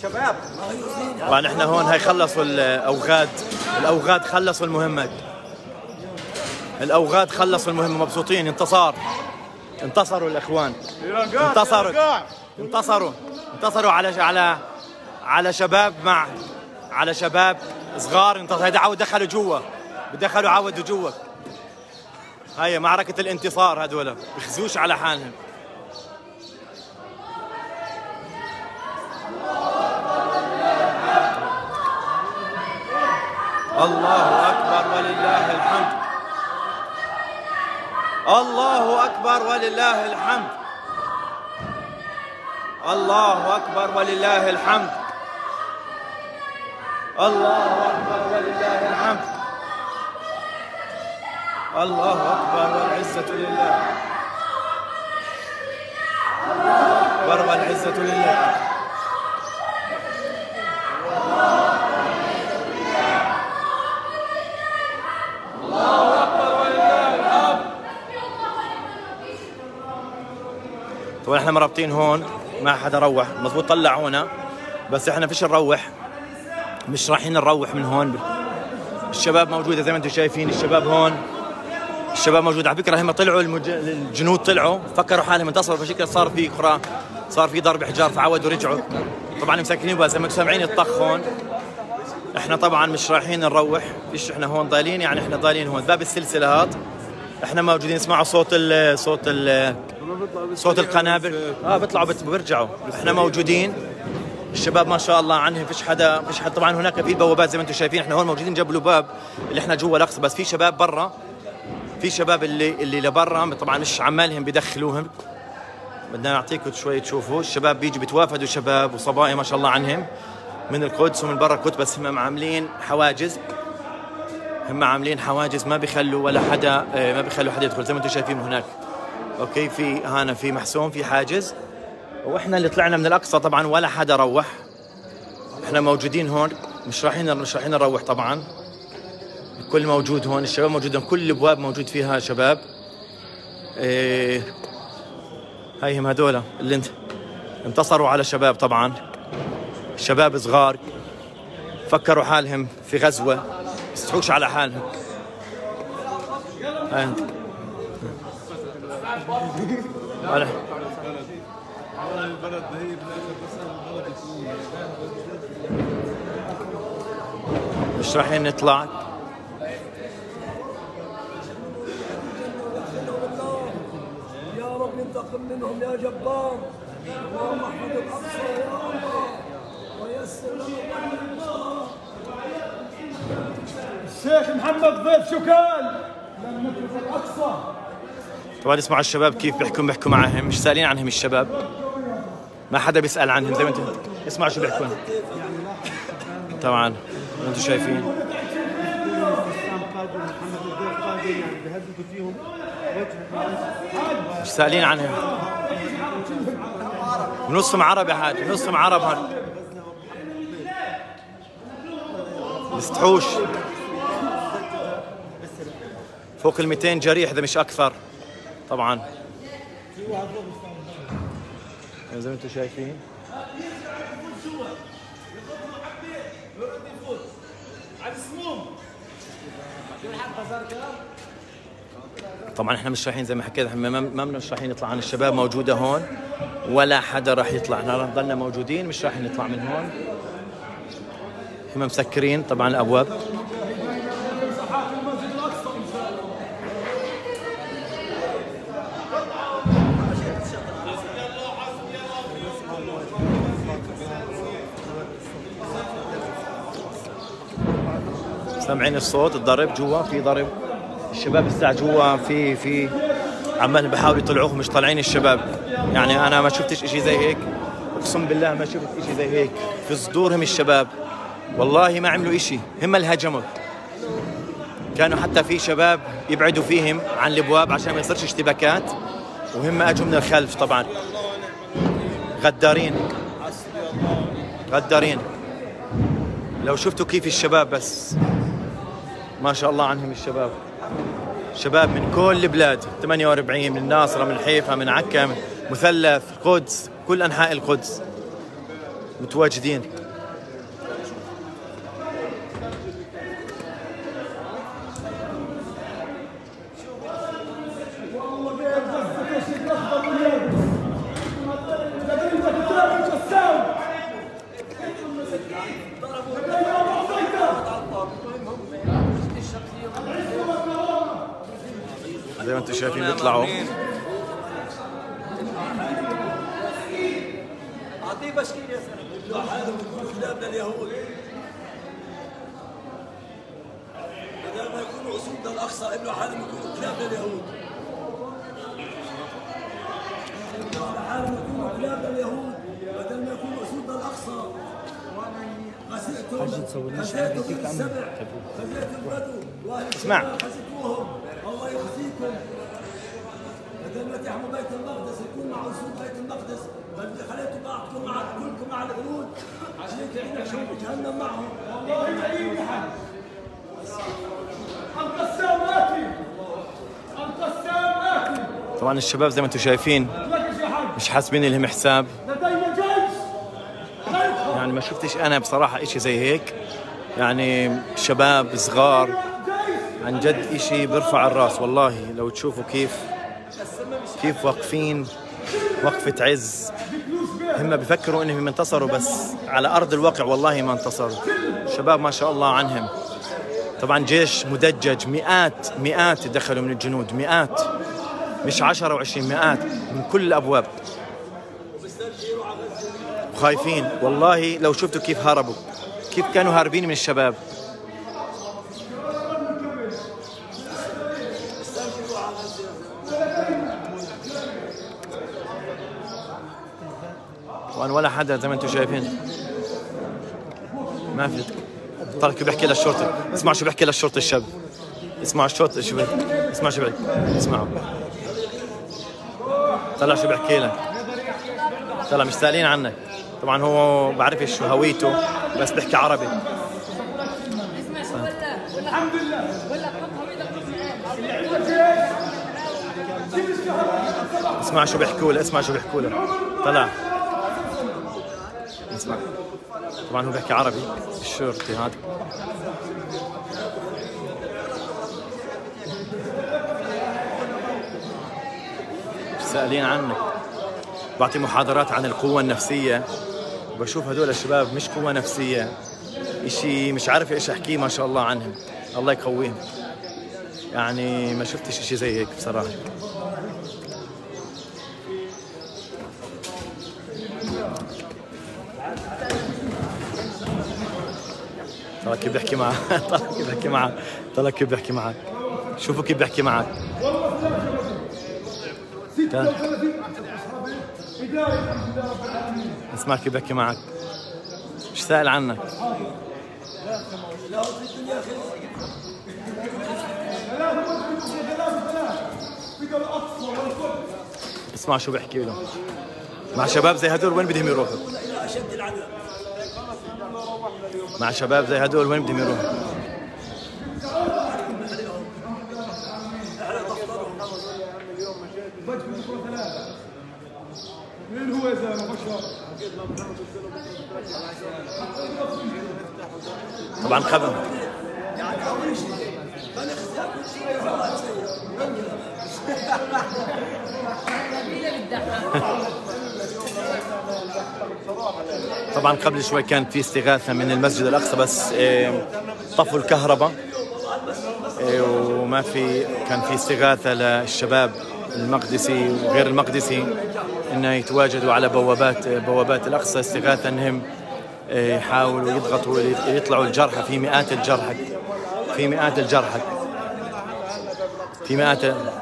شباب. طبعا احنا هون هاي خلصوا الاوغاد خلصوا المهمة. الاوغاد خلصوا المهمة، مبسوطين. انتصروا الاخوان. انتصروا على شباب على شباب صغار. هيدا عاود دخلوا عودوا جوا. هاي معركة الانتصار. هذول بيخزوش على حالهم. الله أكبر ولله الحمد. الله أكبر ولله الحمد. الله أكبر ولله الحمد. الله أكبر ولله الحمد. الله أكبر والعزة لله. الله أكبر والعزة لله. الله أكبر ولله الحمد. طبعا احنا مرابطين هون، ما حدا روح. مضبوط طلعونا بس احنا فيش نروح، مش رايحين نروح من هون. الشباب موجودة زي ما انتم شايفين. الشباب هون، الشباب موجود. على فكرة هم طلعوا الجنود طلعوا فكروا حالهم انتصروا، فشكل صار في ضرب حجار فعودوا رجعوا. طبعا مساكنين بس زي ما انتم سامعين الطخ هون. احنا طبعا مش رايحين نروح، فيش. احنا هون ضايلين، يعني احنا ضايلين هون باب السلسلة هاد. احنا موجودين. اسمعوا صوت القنابل. بيطلعوا بيرجعوا. احنا موجودين. الشباب ما شاء الله عنهم فيش حدا. طبعا هناك في بوابات زي ما انتم شايفين. احنا هون موجودين جنب الباب اللي احنا جوا الاقصى، بس في شباب برا. في شباب اللي لبرا طبعا مش عمالهم بيدخلوهم. بدنا نعطيكم شوي تشوفوا. الشباب بيجوا بيتوافدوا، شباب وصبايا ما شاء الله عنهم من القدس ومن برا القدس، بس هم عاملين حواجز. ما بيخلوا ولا حدا، ما بيخلوا حدا يدخل زي ما انتم شايفين هناك. اوكي، في محسوم، في حاجز. واحنا اللي طلعنا من الاقصى طبعا ولا حدا روح. احنا موجودين هون، مش رايحين نروح. طبعا الكل موجود هون. الشباب موجودين، كل الابواب موجود فيها شباب. هايهم هذول اللي انتصروا على شباب. طبعا شباب صغار فكروا حالهم في غزوة، يستحوش على حالهم. مش رايحين نطلع. يا رب انتقم منهم يا جبار. اللهم احفظ الاقصى يا الله ويسر لنا. الشيخ محمد ضيف شكال لم نترك الاقصى. طبعا اسمعوا الشباب كيف بيحكوا معهم، مش سائلين عنهم الشباب، ما حدا بيسأل عنهم. زي ما انتم اسمعوا شو بيحكون. طبعا انتم شايفين مش سائلين عنهم. نصهم عرب يا حاج، نصهم عرب هون. بيستحوش. فوق 200 جريح اذا مش اكثر. طبعا زي ما انتم شايفين. طبعا احنا مش رايحين زي ما حكيت، ما مش رايحين نطلع عن الشباب موجوده هون ولا حدا راح يطلع. احنا راح نضلنا موجودين، مش رايحين نطلع من هون. هم مسكرين طبعا الابواب. سامعين الصوت، الضرب جوا، في ضرب. الشباب الساعة جوا في عمال بحاولوا يطلعوهم، مش طالعين الشباب. يعني انا ما شفتش اشي زي هيك، اقسم بالله ما شفت اشي زي هيك في صدورهم الشباب. والله ما عملوا اشي، هم اللي هجموا. كانوا حتى في شباب يبعدوا فيهم عن الابواب عشان ما يصيرش اشتباكات، وهم اجوا من الخلف. طبعا غدارين. لو شفتوا كيف الشباب، بس ما شاء الله عنهم الشباب. شباب من كل البلاد، 48 من الناصرة، من حيفا، من عكا، من مثلث، القدس، كل أنحاء القدس. متواجدين. زي ما انتم شايفين بيطلعوا. اعطيه بشكير يا زلمه. حالهم يكونوا كلابنا اليهود. بدل ما يكونوا اسودنا الاقصى ابنوا حالهم يكونوا كلابنا اليهود. حالهم يكونوا كلابنا اليهود بدل ما يكونوا اسودنا الاقصى. غزيتهم السبع، غزيت البدو واهل اسمع خزيتوهم، الله يخزيكم. بدل ما تحموا بيت المقدس يكون مع اسود بيت المقدس، خليتوا بعضكم مع كلكم مع اليهود عشان تعيشوا جهنم معهم. والله يعين حد. القسام آتي. القسام آتي. طبعا الشباب زي ما انتم شايفين مش حاسبين لهم حساب. لدينا جيش. يعني ما شفتش انا بصراحه اشي زي هيك، يعني شباب صغار عن جد اشي بيرفع الراس. والله لو تشوفوا كيف واقفين وقفة عز، هم بفكروا انهم انتصروا بس على ارض الواقع والله ما انتصروا. شباب ما شاء الله عنهم. طبعا جيش مدجج، مئات دخلوا من الجنود، مئات مش 10 و20، مئات من كل الابواب خايفين. والله لو شفتوا كيف هربوا، كيف كانوا هاربين من الشباب. وأنا ولا حدا زي ما انتم شايفين ما في. طلع كيف بيحكي للشرطي، اسمع شو بيحكي للشرطي الشاب، اسمع الشرطي شو بيحكي، اسمع شو بيحكي، اسمعوا طلع شو بيحكي لك. طلع مش سائلين عنك، طبعا هو بعرفش شو هويته بس بيحكي عربي. الحمد لله. اسمع شو بيحكوا له، اسمع شو بيحكوا له. طلع اسمع، طبعا هو بيحكي عربي الشرطي هذا. سائلين عنك. بعطي محاضرات عن القوة النفسية وبشوف هدول الشباب مش قوة نفسية، اشي مش عارف ايش احكيه. ما شاء الله عنهم، الله يقويهم. يعني ما شفتش اشي زي هيك بصراحة. طلع كيف بيحكي معك، طلع كيف بيحكي معك، طلع كيف بيحكي معك. شوفوا كيف بيحكي معك. اسمع كيف بيحكي معك، مش سائل عنك. اسمع شو بيحكي له. مع شباب زي هدول وين بدهم يروحوا؟ مع شباب زي هدول وين بدهم يروحوا؟ مين هو يا زلمه؟ طبعا خبر. طبعا قبل شوي كان في استغاثة من المسجد الأقصى بس طفوا الكهرباء وما في، كان في استغاثة للشباب المقدسي وغير المقدسي انه يتواجدوا على بوابات الأقصى، استغاثة انهم يحاولوا يضغطوا يطلعوا الجرحى. في مئات الجرحى، في مئات الجرحى، في مئات.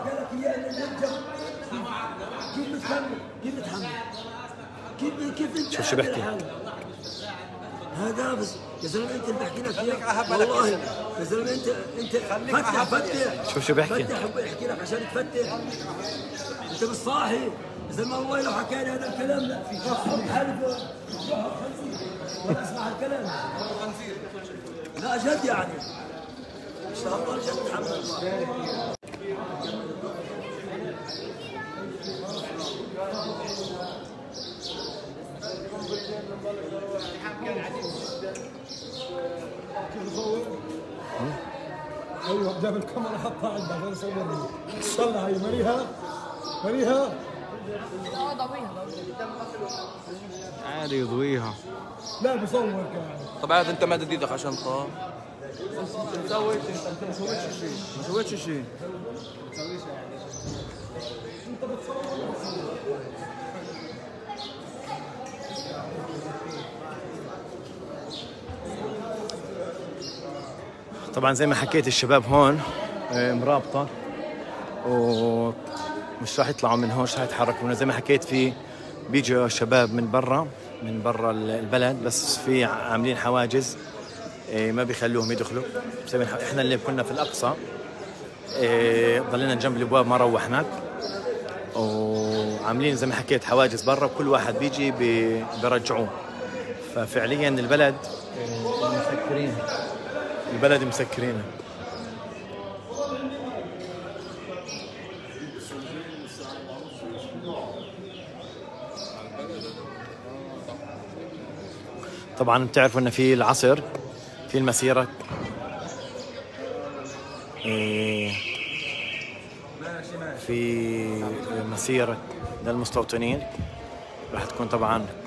شوف شو بحكي هذا بس يا زلمه انت اللي بحكي لك اياه والله يا زلمه انت فتح شوف شو بحكي، فتح بحكي لك عشان تفتح. انت مش صاحي يا زلمه. والله لو حكى لي هذا الكلام لا حلف ولا اسمع الكلام. لا جد يعني ان شاء الله جد محمد. ايوه جاب الكاميرا حطها عنده عشان يصورني. طلع هي مريها مريها عادي يضويها. لا بصور كان. طب عاد انت مادد ايدك عشان تخاف. ما سويتش انت ما سويتش شيء. ما سويتش شيء. طبعا زي ما حكيت الشباب هون مرابطة ومش راح يطلعوا من هون، مش راح يتحركوا. زي ما حكيت في بيجوا شباب من برا البلد، بس في عاملين حواجز ما بيخلوهم يدخلوا. احنا اللي كنا في الأقصى ضلينا جنب الابواب ما روحناك، وعاملين زي ما حكيت حواجز برا، وكل واحد بيجي بيرجعوه. ففعليا البلد مسكرين. طبعا بتعرفوا ان في العصر في المسيرة في مسيرة للمستوطنين راح تكون طبعا